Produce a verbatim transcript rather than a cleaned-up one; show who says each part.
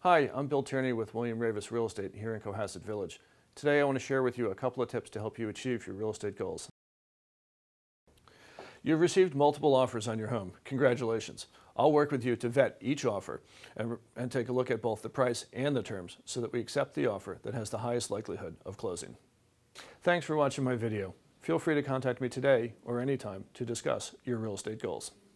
Speaker 1: Hi, I'm Bill Tierney with William Ravis Real Estate here in Cohasset Village. Today I want to share with you a couple of tips to help you achieve your real estate goals. You've received multiple offers on your home. Congratulations. I'll work with you to vet each offer and, and take a look at both the price and the terms so that we accept the offer that has the highest likelihood of closing. Thanks for watching my video. Feel free to contact me today or anytime to discuss your real estate goals.